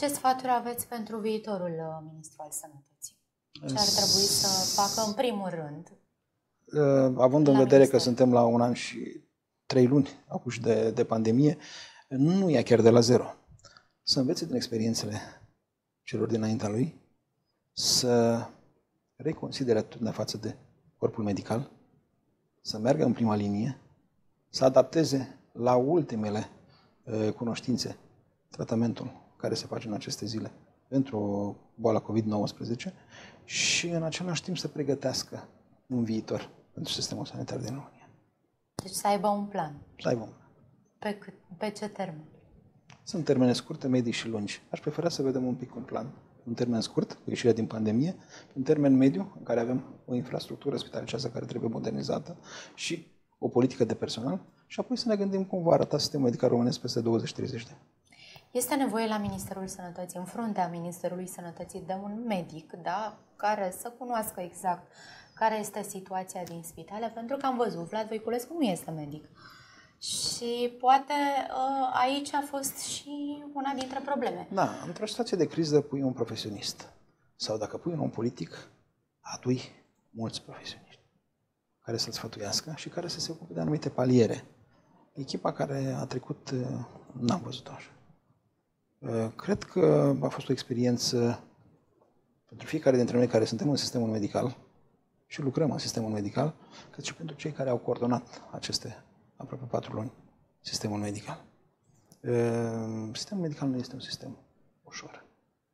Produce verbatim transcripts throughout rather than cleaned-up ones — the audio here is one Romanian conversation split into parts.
Ce sfaturi aveți pentru viitorul uh, ministru al Sănătății? Ce ar trebui să facă în primul rând? Uh, având în vedere minister. că suntem la un an și trei luni apuși de, de pandemie, nu e chiar de la zero. Să învețe din experiențele celor dinaintea lui, să reconsidere atitudinea față de corpul medical, să meargă în prima linie, să adapteze la ultimele uh, cunoștințe tratamentul care se face în aceste zile pentru boala covid nouăsprezece și în același timp să pregătească un viitor pentru sistemul sanitar din România. Deci să aibă un plan. Să aibă un plan. Pe, cât, pe ce termen? Sunt termene scurte, medii și lungi. Aș prefera să vedem un pic un plan. Un termen scurt, cu ieșirea din pandemie, un termen mediu, în care avem o infrastructură spitaliceasă care trebuie modernizată și o politică de personal și apoi să ne gândim cum va arăta sistemul medical românesc peste douăzeci treizeci de ani. Este nevoie la Ministerul Sănătății, în fruntea Ministerului Sănătății, de un medic, da, care să cunoască exact care este situația din spitale, pentru că am văzut, Vlad Voiculescu nu este medic. Și poate aici a fost și una dintre probleme. Da, într-o situație de criză pui un profesionist. Sau dacă pui un om politic, adui mulți profesioniști care să-l sfătuiască și care să se ocupe de anumite paliere. Echipa care a trecut, n-am văzut-o așa. Cred că a fost o experiență pentru fiecare dintre noi care suntem în sistemul medical și lucrăm în sistemul medical, cât și pentru cei care au coordonat aceste aproape patru luni sistemul medical. Sistemul medical nu este un sistem ușor.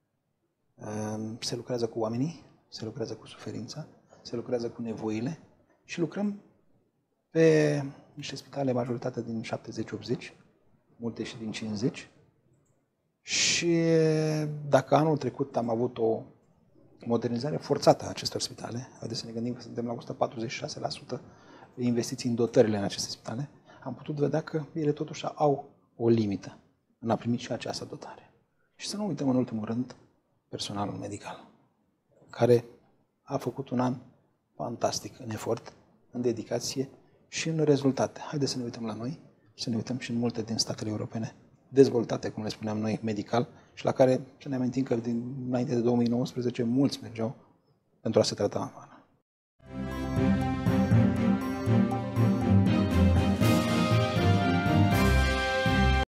Se lucrează cu oamenii, se lucrează cu suferința, se lucrează cu nevoile și lucrăm pe niște spitale, majoritatea din șaptezeci optzeci, multe și din cincizeci. Și dacă anul trecut am avut o modernizare forțată a acestor spitale, haideți să ne gândim că suntem la o sută patruzeci și șase la sută investiții în dotările în aceste spitale, am putut vedea că ele totuși au o limită în a primi și această dotare. Și să nu uităm în ultimul rând personalul medical, care a făcut un an fantastic în efort, în dedicație și în rezultate. Haideți să ne uităm la noi, să ne uităm și în multe din statele europene dezvoltate, cum le spuneam noi, medical, și la care să ne amintim că din, înainte de două mii nouăsprezece mulți mergeau pentru a se trata afară.